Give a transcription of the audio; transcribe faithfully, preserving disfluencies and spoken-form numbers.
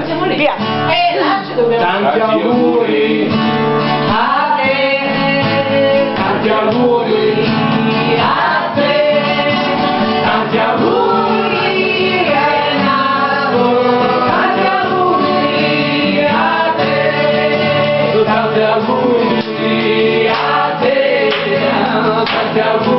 siamo lì. Via. Eh, là ci dobbiamo. Tanti auguri A te. tanti auguri A te. tanti auguri Renato. Tanti auguri a te. tanti auguri a te tanti auguri